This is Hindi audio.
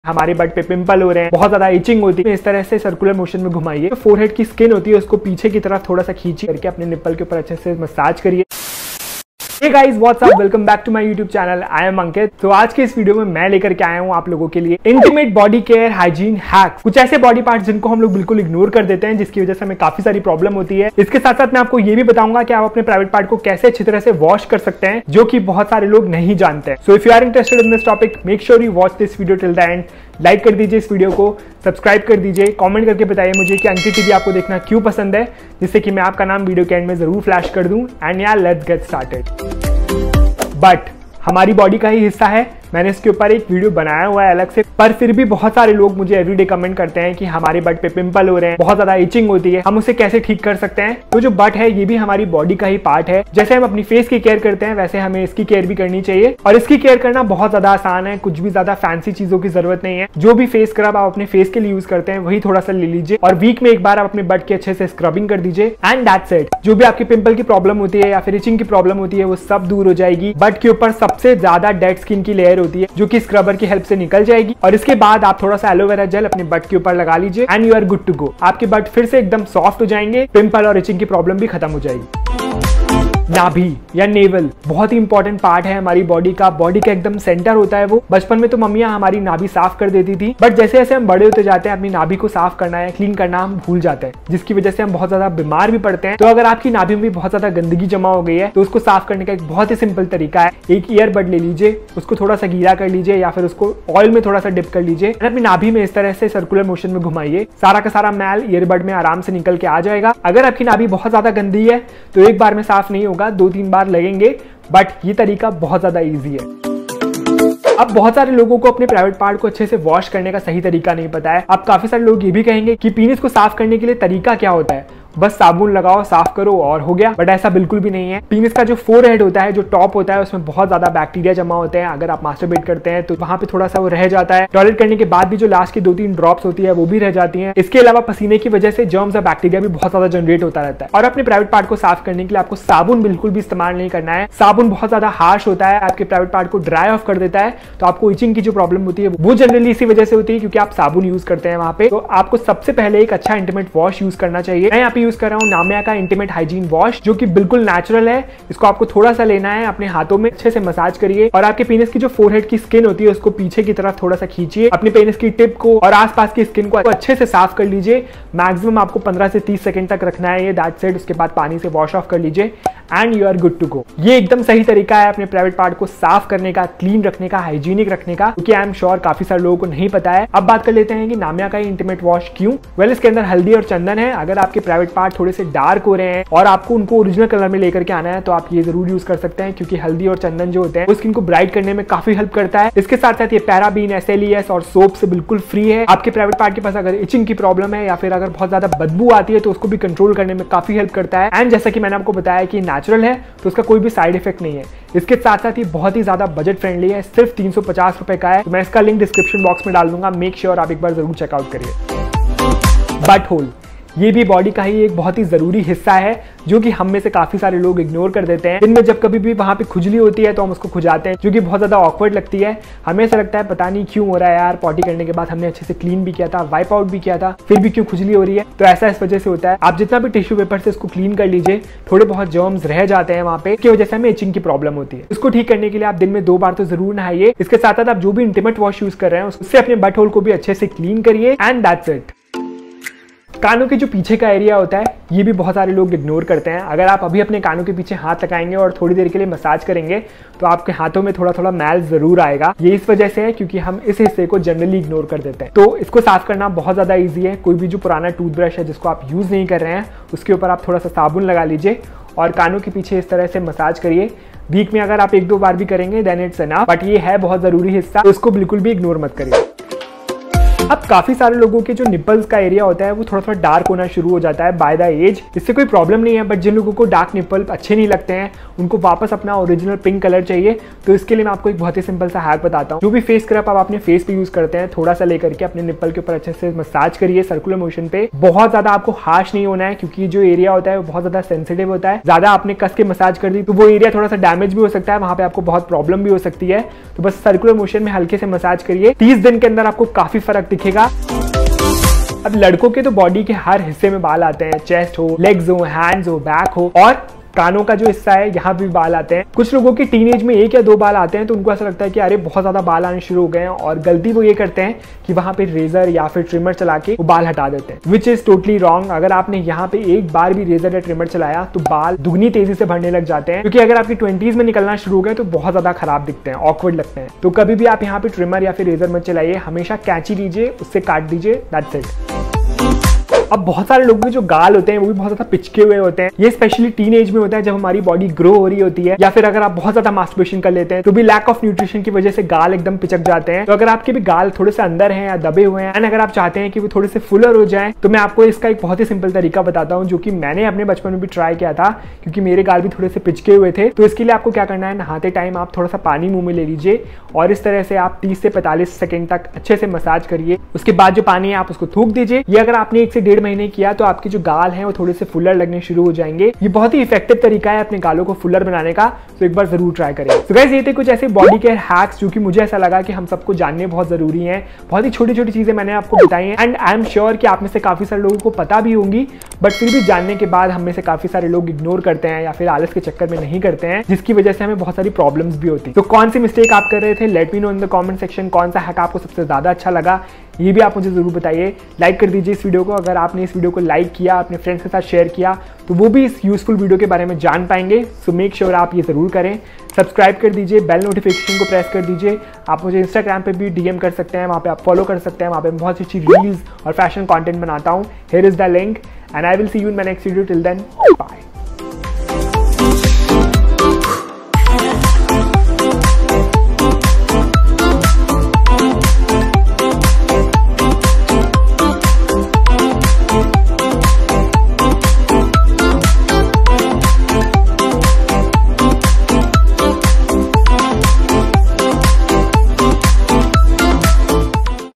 हमारे बट पे पिंपल हो रहे हैं, बहुत ज्यादा इचिंग होती है, इस तरह से सर्कुलर मोशन में घुमाइए। तो फोरहेड की स्किन होती है उसको पीछे की तरफ थोड़ा सा खींची करके अपने निप्पल के ऊपर अच्छे से मसाज करिए। Hey guys, what's up? Welcome back to my YouTube channel. I am Ankit. तो आज के इस वीडियो में मैं लेकर के आया हूँ आप लोगों के लिए intimate body care hygiene hacks. कुछ ऐसे बॉडी पार्ट्स जिनको हम लोग बिल्कुल इग्नोर कर देते हैं, जिसकी वजह से हमें काफी सारी प्रॉब्लम होती है। इसके साथ साथ मैं आपको ये भी बताऊंगा कि आप अपने प्राइवेट पार्ट को कैसे अच्छी तरह से वॉश कर सकते हैं, जो कि बहुत सारे लोग नहीं जानते हैं। So if you are interested in this topic, make sure you watch this video till the end. Like कर दीजिए इस वीडियो को, सब्सक्राइब कर दीजिए, कमेंट करके बताइए मुझे कि अंकित टीवी आपको देखना क्यों पसंद है, जिससे कि मैं आपका नाम वीडियो के एंड में जरूर फ्लैश कर दूं। एंड यार लेट्स गेट स्टार्टेड। बट हमारी बॉडी का ही हिस्सा है, मैंने इसके ऊपर एक वीडियो बनाया हुआ है अलग से, पर फिर भी बहुत सारे लोग मुझे एवरीडे कमेंट करते हैं कि हमारे बट पे पिंपल हो रहे हैं, बहुत ज्यादा इचिंग होती है, हम उसे कैसे ठीक कर सकते हैं। तो जो बट है ये भी हमारी बॉडी का ही पार्ट है। जैसे हम अपनी फेस की केयर करते हैं वैसे हमें इसकी केयर भी करनी चाहिए, और इसकी केयर करना बहुत ज्यादा आसान है, कुछ भी ज्यादा फैंसी चीजों की जरूरत नहीं है। जो भी फेस स्क्रब आप अपने फेस के लिए यूज करते हैं वही थोड़ा सा ले लीजिए, और वीक में एक बार आप अपने बट की अच्छे से स्क्रबिंग कर दीजिए एंड दैट्स इट। जो भी आपकी पिंपल की प्रॉब्लम होती है या फिर इचिंग की प्रॉब्लम होती है वो सब दूर हो जाएगी। बट के ऊपर सबसे ज्यादा डेड स्किन की लेयर होती है जो कि स्क्रबर की हेल्प से निकल जाएगी, और इसके बाद आप थोड़ा सा एलोवेरा जेल अपने बट के ऊपर लगा लीजिए and you are good to go. आपके बट फिर से एकदम सॉफ्ट हो जाएंगे, पिंपल और इचिंग की प्रॉब्लम भी खत्म हो जाएगी। नाभि या नेवल बहुत ही इंपॉर्टेंट पार्ट है हमारी बॉडी का, बॉडी का एकदम सेंटर होता है वो। बचपन में तो मम्मियां हमारी नाभि साफ कर देती थी, बट जैसे जैसे हम बड़े होते जाते हैं अपनी नाभि को साफ करना है, क्लीन करना हम भूल जाते हैं, जिसकी वजह से हम बहुत ज्यादा बीमार भी पड़ते हैं। तो अगर आपकी नाभि में भी बहुत ज्यादा गंदगी जमा हो गई है तो उसको साफ करने का एक बहुत ही सिंपल तरीका है। एक ईयरबड ले लीजिए, उसको थोड़ा सा गीला कर लीजिए या फिर उसको ऑयल में थोड़ा सा डिप कर लीजिए, अपनी नाभि में इस तरह से सर्कुलर मोशन में घुमाइए। सारा का सारा मैल ईयरबड में आराम से निकल के आ जाएगा। अगर आपकी नाभि बहुत ज्यादा गंदी है तो एक बार में साफ नहीं होगा, 2-3 बार लगेंगे, बट ये तरीका बहुत ज्यादा इजी है। अब बहुत सारे लोगों को अपने प्राइवेट पार्ट को अच्छे से वॉश करने का सही तरीका नहीं पता है। अब काफी सारे लोग ये भी कहेंगे कि पीनिस को साफ करने के लिए तरीका क्या होता है, बस साबुन लगाओ साफ करो और हो गया, बट ऐसा बिल्कुल भी नहीं है। पीनिस का जो फोरहेड होता है, जो टॉप होता है, उसमें बहुत ज्यादा बैक्टीरिया जमा होते हैं। अगर आप मास्टरबेट करते हैं तो वहां पे थोड़ा सा वो रह जाता है। टॉयलेट करने के बाद भी जो लास्ट की 2-3 ड्रॉप्स होती है वो भी रह जाती है। इसके अलावा पसीने की वजह से जर्म्स और बैक्टीरिया भी बहुत ज्यादा जनरेट होता रहता है। और अपने प्राइवेट पार्ट को साफ करने के लिए आपको साबुन बिल्कुल भी इस्तेमाल नहीं करना है। साबुन बहुत ज्यादा हार्श होता है, आपके प्राइवेट पार्ट को ड्राई ऑफ कर देता है, तो आपको इचिंग की जो प्रॉब्लम होती है वो जनरली इसी वजह से होती है क्योंकि आप साबुन यूज करते हैं वहां पे। तो आपको सबसे पहले एक अच्छा इंटीमेट वॉश यूज करना चाहिए। मैं यहाँ पे यूज कर रहा हूँ नामिया का इंटीमेट हाइजीन वॉश, जो कि बिल्कुल नेचुरल है। इसको आपको थोड़ा सा लेना है, अपने हाथों में अच्छे से मसाज करिए, और आपके पेनिस की जो फोरहेड की स्किन होती है उसको पीछे की तरफ थोड़ा सा खींचिए। अपने पेनिस की टिप को और आसपास की स्किन को अच्छे से साफ कर लीजिए। मैक्सिमम आपको 15 से 30 सेकंड तक रखना है ये, दैट्स इट। उसके बाद पानी से वॉश ऑफ कर लीजिए and you are good to go. ये एकदम सही तरीका है अपने प्राइवेट पार्ट को साफ करने का, क्लीन रखने का, हाइजीनिक रखने का, क्योंकि आई एम श्योर काफी सारे लोगों को नहीं पता है। अब बात कर लेते हैं कि नामिया का इंटीमेट वॉश क्यों। वेल, इसके अंदर हल्दी और चंदन है। अगर आपके प्राइवेट पार्ट थोड़े से डार्क हो रहे हैं और आपको उनको ओरिजिनल कलर में लेकर के आना है तो आप ये जरूर यूज कर सकते हैं, क्योंकि हल्दी और चंदन जो होते हैं वो स्किन को ब्राइट करने में काफी हेल्प करता है। इसके साथ साथ ये पैराबीन, SLES और सोप से बिल्कुल फ्री है। आपके प्राइवेट पार्ट के पास अगर इचिंग की प्रॉब्लम है या फिर अगर बहुत ज्यादा बदबू आती है तो उसको भी कंट्रोल करने में काफी हेल्प करता है। एंड जैसा कि मैंने आपको बताया कि नेचुरल है तो उसका कोई भी साइड इफेक्ट नहीं है। इसके साथ साथ ये बहुत ही ज्यादा बजट फ्रेंडली है, सिर्फ 350 रुपए का है। तो मैं इसका लिंक डिस्क्रिप्शन बॉक्स में डाल दूंगा, मेक श्योर आप एक बार जरूर चेकआउट करिए। बट होल ये भी बॉडी का ही एक बहुत ही जरूरी हिस्सा है, जो कि हम में से काफी सारे लोग इग्नोर कर देते हैं। दिन में जब कभी भी वहां पे खुजली होती है तो हम उसको खुजाते हैं, जो कि बहुत ज्यादा ऑकवर्ड लगती है। हमें ऐसा लगता है पता नहीं क्यों हो रहा है यार, पॉटी करने के बाद हमने अच्छे से क्लीन भी किया था, वाइप आउट भी किया था, फिर भी क्यों खुजली हो रही है। तो ऐसा इस वजह से होता है। आप जितना भी टिश्यू पेपर से इसको क्लीन कर लीजिए, थोड़े बहुत जर्म्स रह जाते हैं वहां पे, इसकी वजह से हमें इचिंग की प्रॉब्लम होती है। इसको ठीक करने के लिए आप दिन में 2 बार तो जरूर नहाइए। इसके साथ साथ आप जो भी इंटीमेट वॉश यूज कर रहे हैं उससे अपने बट होल को भी अच्छे से क्लीन करिए एंड दैट्स इट। कानों के जो पीछे का एरिया होता है ये भी बहुत सारे लोग इग्नोर करते हैं। अगर आप अभी अपने कानों के पीछे हाथ लगाएंगे और थोड़ी देर के लिए मसाज करेंगे तो आपके हाथों में थोड़ा थोड़ा मैल जरूर आएगा। ये इस वजह से है क्योंकि हम इस हिस्से को जनरली इग्नोर कर देते हैं। तो इसको साफ करना बहुत ज्यादा ईजी है। कोई भी जो पुराना टूथब्रश है जिसको आप यूज नहीं कर रहे हैं उसके ऊपर आप थोड़ा सा साबुन लगा लीजिए और कानों के पीछे इस तरह से मसाज करिए। वीक में अगर आप 1-2 बार भी करेंगे देन इट्स एनफ, बट ये है बहुत जरूरी हिस्सा, तो इसको बिल्कुल भी इग्नोर मत करिए। अब काफी सारे लोगों के जो निपल्स का एरिया होता है वो थोड़ा डार्क होना शुरू हो जाता है बाय द एज। इससे कोई प्रॉब्लम नहीं है, बट जिन लोगों को डार्क निपल अच्छे नहीं लगते हैं उनको वापस अपना ओरिजिनल पिंक कलर चाहिए। तो इसके लिए मैं आपको एक बहुत ही सिंपल सा हैक बताता हूँ। जो भी फेस स्क्रब आप अपने फेस पे यूज करते हैं, थोड़ा सा लेकर के अपने निप्पल के ऊपर अच्छे से मसाज करिए सर्कुलर मोशन पे। बहुत ज्यादा आपको हार्श नहीं होना है, क्योंकि जो एरिया होता है वो बहुत ज्यादा सेंसिटिव होता है। ज्यादा आपने कस के मसाज कर दी तो वो एरिया थोड़ा सा डैमेज भी हो सकता है, वहां पे आपको बहुत प्रॉब्लम भी हो सकती है। तो बस सर्कुलर मोशन में हल्के से मसाज करिए। 30 दिन के अंदर आपको काफी फर्क दिखेगा। अब लड़कों के तो बॉडी के हर हिस्से में बाल आते हैं, चेस्ट हो, लेग्स हो, हैंड्स हो, बैक हो, और कानों का जो हिस्सा है यहाँ भी बाल आते हैं। कुछ लोगों की टीनेज में 1 या 2 बाल आते हैं, तो उनको ऐसा लगता है कि अरे बहुत ज्यादा बाल आने शुरू हो गए हैं, और गलती वो ये करते हैं कि वहां पे रेजर या फिर ट्रिमर चला के वो बाल हटा देते हैं, विच इज टोटली रॉन्ग। अगर आपने यहाँ पे एक बार भी रेजर या ट्रिमर चलाया तो बाल दुगनी तेजी से बढ़ने लग जाते हैं, क्योंकि अगर आपकी 20s में निकलना शुरू हो गए तो बहुत ज्यादा खराब दिखते हैं, ऑकवर्ड लगते हैं। तो कभी भी आप यहाँ पे ट्रिमर या फिर रेजर मत चलाइए, हमेशा कैंची लीजिए, उससे काट दीजिए, दैट्स इट। अब बहुत सारे लोगों के जो गाल होते हैं वो भी बहुत ज्यादा पिचके हुए होते हैं। ये स्पेशली टीन एज में होता है, जब हमारी बॉडी ग्रो हो रही होती है, या फिर अगर आप बहुत ज्यादा मास्टरबेशन कर लेते हैं तो भी लैक ऑफ न्यूट्रिशन की वजह से गाल एकदम पिचक जाते हैं। तो अगर आपके भी गाल थोड़े से अंदर हैं या दबे हुए हैं, एंड अगर आप चाहते हैं कि वो थोड़े से फुलर हो जाए, तो मैं आपको इसका एक बहुत ही सिंपल तरीका बताता हूँ, जो कि मैंने अपने बचपन में भी ट्राई किया था, क्योंकि मेरे गाल भी थोड़े से पिचके हुए थे। तो इसके लिए आपको क्या करना है, नहाते टाइम आप थोड़ा सा पानी मुंह में ले लीजिए और इस तरह से आप 30 से 45 सेकंड तक अच्छे से मसाज करिए। उसके बाद जो पानी है आप उसको थूक दीजिए। ये अगर आपने 1 से 1.5 महीने किया तो आपके जो गाल हैं वो थोड़े से फुलर लगने शुरू हो जाएंगे। ये बहुत ही इफेक्टिव तरीका है अपने गालों को फुलर बनाने का, तो एक बार जरूर ट्राई करें। तो गाइस ये थे कुछ ऐसे बॉडी केयर हैक्स जो कि मुझे ऐसा लगा कि हम सबको जानने बहुत जरूरी हैं। बहुत ही छोटी छोटी चीजें मैंने आपको बताई हैं, एंड आई एम श्योर कि आप में से काफी सारे लोगों को पता भी होंगी, बट फिर भी जानने के बाद हम में से काफी सारे लोग इग्नोर करते हैं या फिर आलस के चक्कर में नहीं करते हैं, जिसकी वजह से हमें बहुत सारी प्रॉब्लम्स भी होती। तो कौन सी मिस्टेक आप कर रहे थे, let me know in the comment section. कौन सा हैक आपको सबसे ज्यादा अच्छा लगा, ये भी आप मुझे जरूर बताइए। लाइक कर दीजिए इस वीडियो को। अगर आपने इस वीडियो को लाइक किया, अपने फ्रेंड्स के साथ शेयर किया, तो वो भी इस यूजफुल वीडियो के बारे में जान पाएंगे। सो मेक श्योर आप ये जरूर करें। सब्सक्राइब कर दीजिए, बेल नोटिफिकेशन को प्रेस कर दीजिए। आप मुझे इंस्टाग्राम पे भी डीएम कर सकते हैं, वहाँ पे आप फॉलो कर सकते हैं। वहाँ पे बहुत अच्छी रील्स और फैशन कंटेंट बनाता हूँ। Here is the link and I will see you in my next video. Till then bye.